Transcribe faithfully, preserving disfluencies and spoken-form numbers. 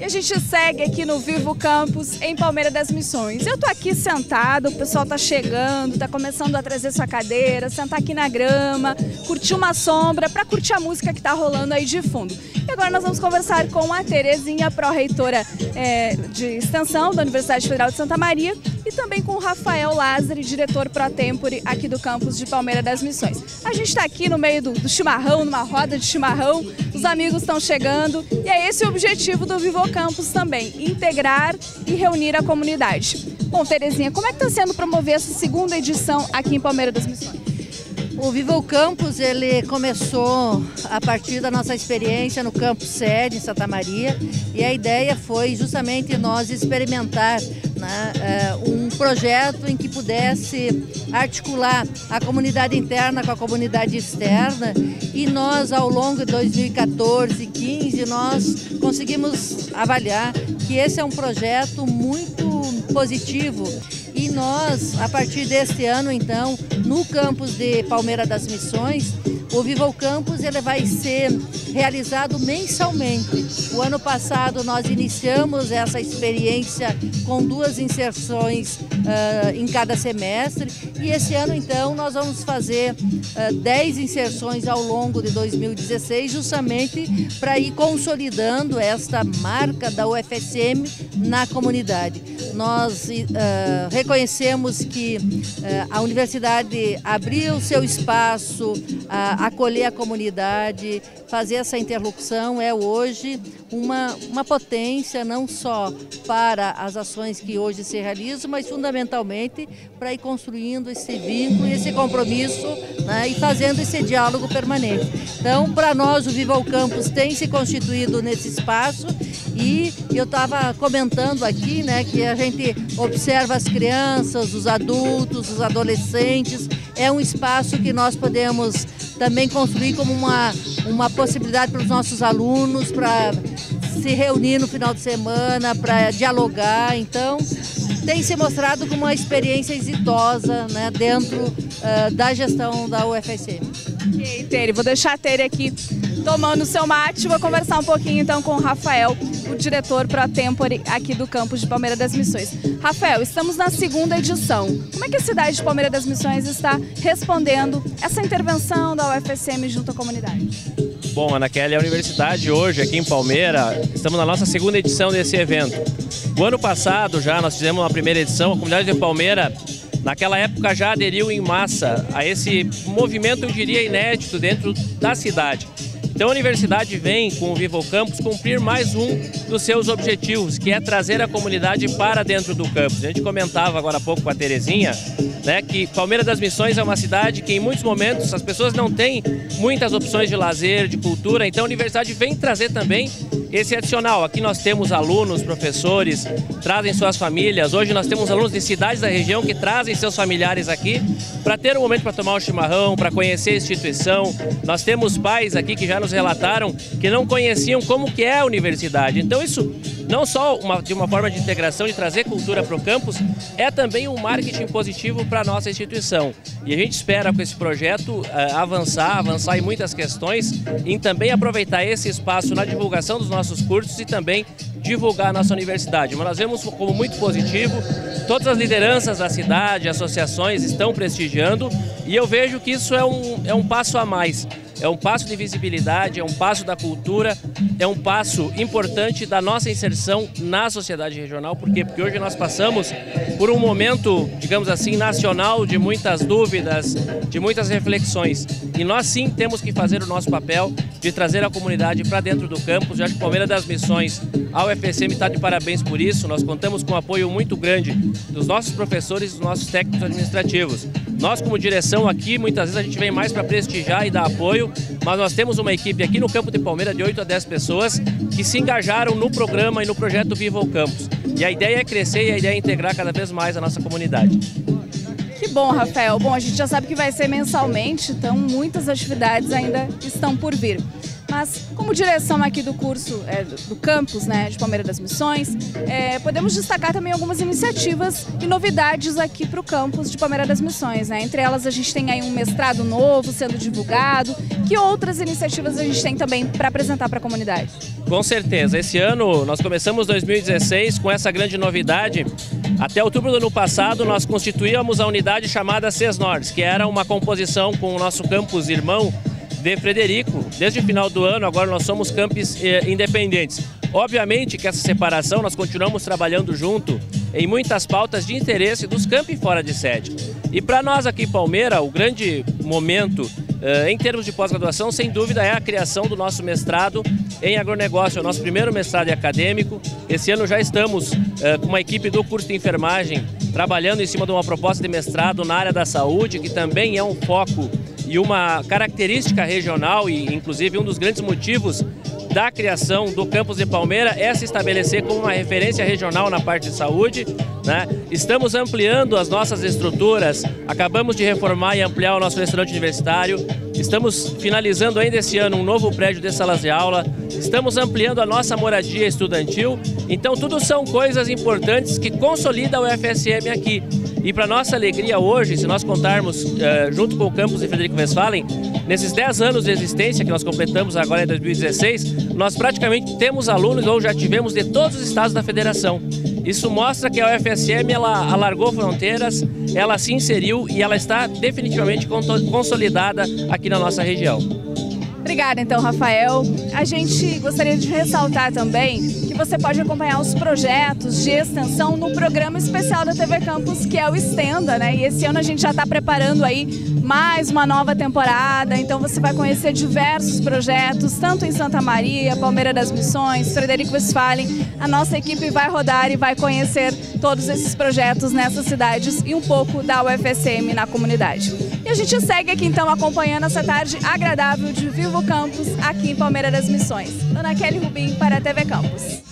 E a gente segue aqui no Vivo Campus, em Palmeira das Missões. Eu tô aqui sentado, o pessoal tá chegando, tá começando a trazer sua cadeira, sentar aqui na grama, curtir uma sombra, para curtir a música que tá rolando aí de fundo. E agora nós vamos conversar com a Terezinha, pró-reitora é, de extensão da Universidade Federal de Santa Maria, e também com o Rafael Lázari, diretor pró-tempore aqui do campus de Palmeira das Missões. A gente está aqui no meio do, do chimarrão, numa roda de chimarrão, os amigos estão chegando, e é esse o objetivo do Vivo Campus também, integrar e reunir a comunidade. Bom, Terezinha, como é que está sendo promover essa segunda edição aqui em Palmeira das Missões? O Vivo Campus, ele começou a partir da nossa experiência no campus sede em Santa Maria, e a ideia foi justamente nós experimentar, né, um projeto em que pudesse articular a comunidade interna com a comunidade externa, e nós, ao longo de dois mil e quatorze e quinze, nós conseguimos avaliar que esse é um projeto muito positivo. E nós, a partir deste ano, então, no campus de Palmeira das Missões, o Vivo Campus ele vai ser realizado mensalmente. O ano passado nós iniciamos essa experiência com duas inserções uh, em cada semestre, e esse ano, então, nós vamos fazer uh, dez inserções ao longo de dois mil e dezesseis, justamente para ir consolidando esta marca da U F S M na comunidade. Nós uh, reconhecemos que uh, a universidade abriu seu espaço, uh, acolher a comunidade, fazer essa interlocução é hoje uma, uma potência não só para as ações que hoje se realizam, mas fundamentalmente para ir construindo esse vínculo, esse compromisso, né, e fazendo esse diálogo permanente. Então, para nós, o Vivo Campus tem se constituído nesse espaço, e eu estava comentando aqui, né, que a gente observa as crianças, os adultos, os adolescentes. É um espaço que nós podemos também construir como uma, uma possibilidade para os nossos alunos, para se reunir no final de semana, para dialogar. Então, tem se mostrado como uma experiência exitosa, né, dentro uh, da gestão da U F S M. Ok, Tere, vou deixar a Tere aqui tomando o seu mate. Vou conversar um pouquinho então com o Rafael, o diretor pró-tempore aqui do campus de Palmeira das Missões. Rafael, estamos na segunda edição. Como é que a cidade de Palmeira das Missões está respondendo essa intervenção da U F S M junto à comunidade? Bom, Ana Kelly, a universidade hoje aqui em Palmeira, estamos na nossa segunda edição desse evento. O ano passado já nós fizemos uma primeira edição, a comunidade de Palmeira naquela época já aderiu em massa a esse movimento, eu diria, inédito dentro da cidade. Então a universidade vem com o Vivo Campus cumprir mais um dos seus objetivos, que é trazer a comunidade para dentro do campus. A gente comentava agora há pouco com a Terezinha, né, que Palmeira das Missões é uma cidade que em muitos momentos as pessoas não têm muitas opções de lazer, de cultura, então a universidade vem trazer também esse adicional. Aqui nós temos alunos, professores, trazem suas famílias. Hoje nós temos alunos de cidades da região que trazem seus familiares aqui para ter um momento para tomar um chimarrão, para conhecer a instituição. Nós temos pais aqui que já nos relataram que não conheciam como que é a universidade. Então isso não só uma, de uma forma de integração, de trazer cultura para o campus, é também um marketing positivo para a nossa instituição. E a gente espera com esse projeto uh, avançar, avançar em muitas questões, e também aproveitar esse espaço na divulgação dos nossos cursos e também divulgar a nossa universidade. Mas nós vemos como muito positivo, todas as lideranças da cidade, associações estão prestigiando, e eu vejo que isso é um, é um passo a mais. É um passo de visibilidade, é um passo da cultura, é um passo importante da nossa inserção na sociedade regional. Por quê? Porque hoje nós passamos por um momento, digamos assim, nacional de muitas dúvidas, de muitas reflexões. E nós sim temos que fazer o nosso papel de trazer a comunidade para dentro do campus. Eu acho que Palmeira das Missões, a U F S M está de parabéns por isso. Nós contamos com um apoio muito grande dos nossos professores e dos nossos técnicos administrativos. Nós, como direção aqui, muitas vezes a gente vem mais para prestigiar e dar apoio, mas nós temos uma equipe aqui no campo de Palmeira de oito a dez pessoas que se engajaram no programa e no projeto Vivo Campus. E a ideia é crescer e a ideia é integrar cada vez mais a nossa comunidade. Que bom, Rafael. Bom, a gente já sabe que vai ser mensalmente, então muitas atividades ainda estão por vir. Mas como direção aqui do curso, é, do campus, né, de Palmeira das Missões, é, podemos destacar também algumas iniciativas e novidades aqui para o campus de Palmeira das Missões, né? Entre elas a gente tem aí um mestrado novo sendo divulgado. Que outras iniciativas a gente tem também para apresentar para a comunidade? Com certeza, esse ano nós começamos dois mil e dezesseis com essa grande novidade. Até outubro do ano passado nós constituíamos a unidade chamada CESNORS, que era uma composição com o nosso campus irmão de Frederico. Desde o final do ano agora nós somos campus eh, independentes. Obviamente que essa separação nós continuamos trabalhando junto em muitas pautas de interesse dos campi fora de sede. E para nós aqui em Palmeira, o grande momento Uh, em termos de pós-graduação, sem dúvida, é a criação do nosso mestrado em agronegócio, é o nosso primeiro mestrado acadêmico. Esse ano já estamos uh, com uma equipe do curso de enfermagem trabalhando em cima de uma proposta de mestrado na área da saúde, que também é um foco e uma característica regional e, inclusive, um dos grandes motivos da criação do campus de Palmeira é se estabelecer como uma referência regional na parte de saúde, né? Estamos ampliando as nossas estruturas, acabamos de reformar e ampliar o nosso restaurante universitário, estamos finalizando ainda esse ano um novo prédio de salas de aula, estamos ampliando a nossa moradia estudantil, então tudo são coisas importantes que consolidam o U F S M aqui. E para nossa alegria hoje, se nós contarmos uh, junto com o campus de Frederico Westphalen, nesses dez anos de existência que nós completamos agora em dois mil e dezesseis, nós praticamente temos alunos ou já tivemos de todos os estados da federação. Isso mostra que a U F S M ela alargou fronteiras, ela se inseriu e ela está definitivamente consolidada aqui na nossa região. Obrigada, então, Rafael. A gente gostaria de ressaltar também que você pode acompanhar os projetos de extensão no programa especial da T V Campus, que é o Extenda, né? E esse ano a gente já está preparando aí mais uma nova temporada, então você vai conhecer diversos projetos, tanto em Santa Maria, Palmeira das Missões, Frederico Westphalen. A nossa equipe vai rodar e vai conhecer todos esses projetos nessas cidades e um pouco da U F S M na comunidade. E a gente segue aqui então acompanhando essa tarde agradável de Vivo Campus aqui em Palmeira das Missões. Ana Kelly Rubim para a T V Campus.